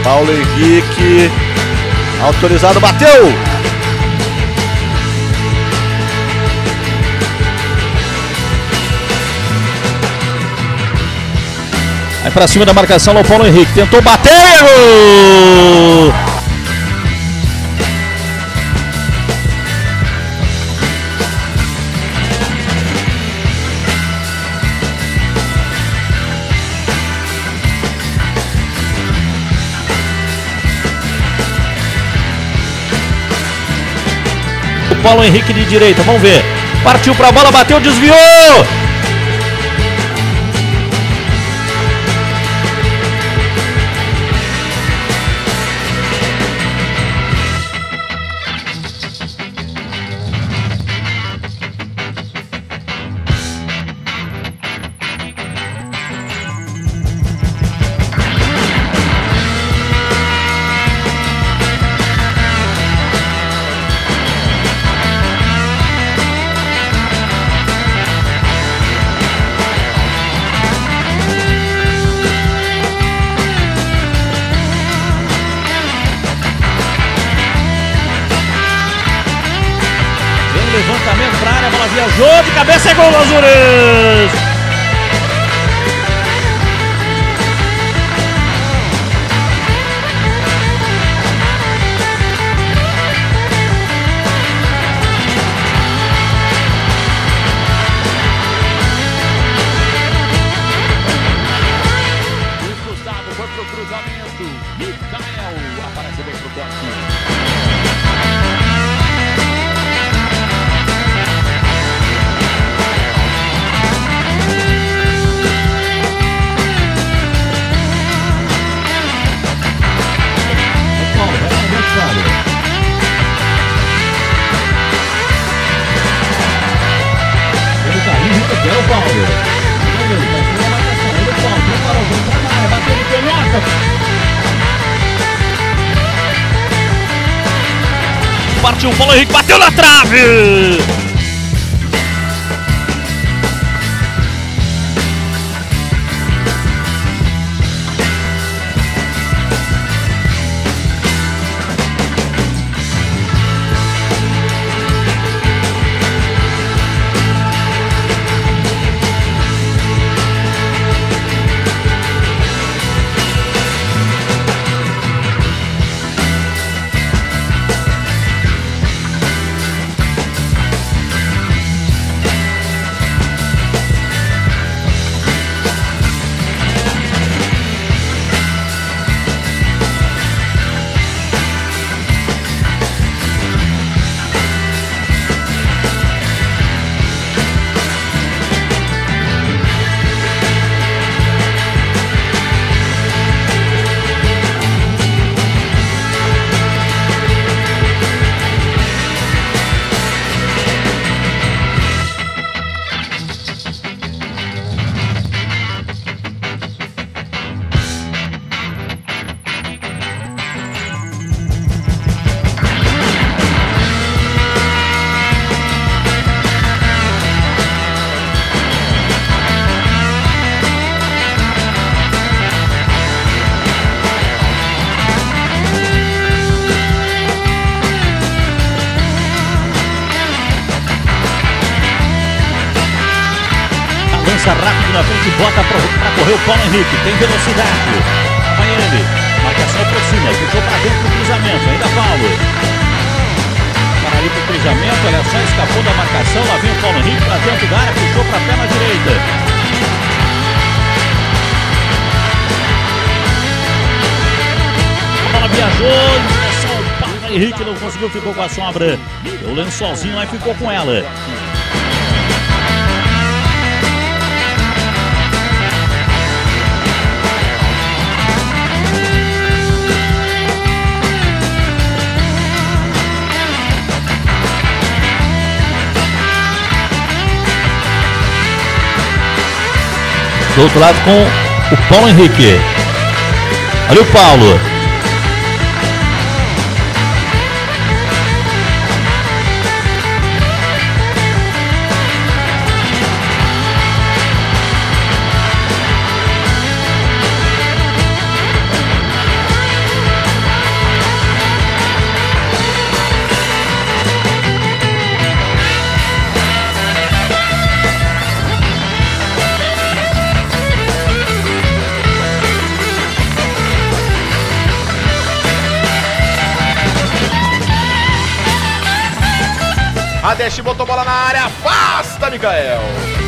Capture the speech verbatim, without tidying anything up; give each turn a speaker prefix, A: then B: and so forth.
A: Paulo Henrique, autorizado, bateu!
B: Aí pra cima da marcação o Paulo Henrique, tentou bater! O Paulo Henrique de direita, vamos ver. Partiu pra bola, bateu, desviou! Levantamento para a área, a bola viajou de cabeça, é gol do Azures! Luiz Gustavo foi pro cruzamento, Mikael aparece bem pro toque. É o Paulo. Partiu o Paulo Henrique, bateu na trave! Lança rápido na frente, bota para correr o Paulo Henrique, tem velocidade. Vai ele, marcação por cima, puxou para dentro do cruzamento, ainda Paulo. Para ali pro cruzamento, olha só, escapou da marcação, lá vem o Paulo Henrique para dentro da área, puxou para a perna direita. A bola viajou, em direção ao Paulo Henrique, não conseguiu, ficou com a sobra. Deu o lençolzinho lá e ficou com ela. Do outro lado com o Paulo Henrique. Olha o Paulo.
C: Deixa, botou bola na área, afasta, Mikael.